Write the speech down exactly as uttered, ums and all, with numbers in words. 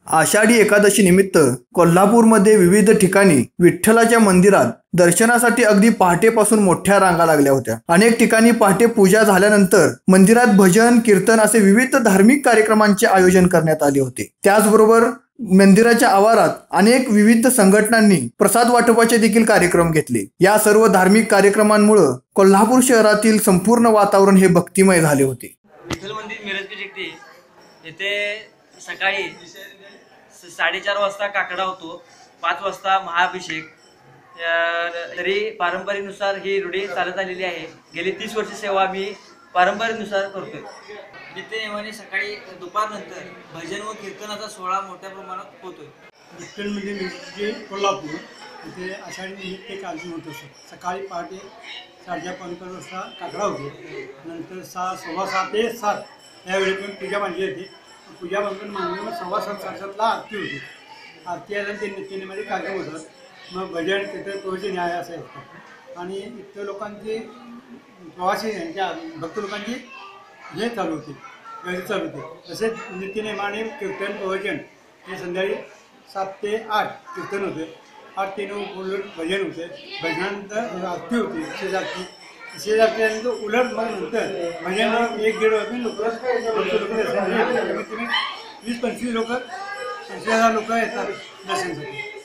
आषाढी एकादशी निमित्त कोल्हापूरमध्ये विविध ठिकाणी विठ्ठलाच्या मंदिरात दर्शनासाठी अगदी पहाटेपासून मोठ्या रांगा लागल्या होत्या। अनेक ठिकाणी पहाटे पूजा झाल्यानंतर मंदिरात भजन कीर्तन असे विविध धार्मिक कार्यक्रमांचे आयोजन करण्यात आले होते। त्याचबरोबर मंदिराच्या आवारात अनेक विविध संघटनांनी प्रसाद वाटपाचे देखील कार्यक्रम घेतले। या सर्व धार्मिक कार्यक्रमांमुळे कोल्हापूर शहरातील संपूर्ण वातावरण हे भक्तिमय झाले होते। विठ्ठल मंदिर मिरज येथे सकाळी साडेचार वाजता काकडा होतो, पाच वाजता महाअभिषेक। तरी पारंपरेनुसार ही रूढी चालत आलेली आहे। गेली तीस वर्ष सेवा आम्ही पारंपरेनुसार करतोय। नित्यनेमाने सकाळी दुपारनंतर भजन व कीर्तनाचा सोहळा मोठ्या प्रमाणात होतोय। विठ्ठल मंदिर मिरज कोल्हापूर इथे आषाढी निमित्त एक आगमन होत असतो। सकाळी पहाटे साडेचार पाच वाजता काकडा होतो, नंतर सहा सव्वा सहा ते सात यावेळी पण पूजा मांडली जाते। पूजा बंधन मांडल्यावर सव्वा सात साडेसातला आरती होती। आरती आल्यानंतर ते नित्यनेमाने कार्यक्रम होतात। मग भजन कीर्तन प्रवचन न्याय असे असतात आणि इतर लोकांची प्रवासी यांच्या भक्त लोकांची हे चालू होते, गर्दी चालू होते। तसेच नित्यनेमाने कीर्तन प्रवचन हे संध्याकाळी सात ते आठ कीर्तन होते, आठ ते नऊ उलट भजन होते। भजनानंतर आरती होती, शेजारती शेजारतीनंतर उलट मग नंतर भजन एक दीड वाजून लोक लोक वीस पंचवीस लोक पंचवीस हजार लोक येतात दर्शनासाठी।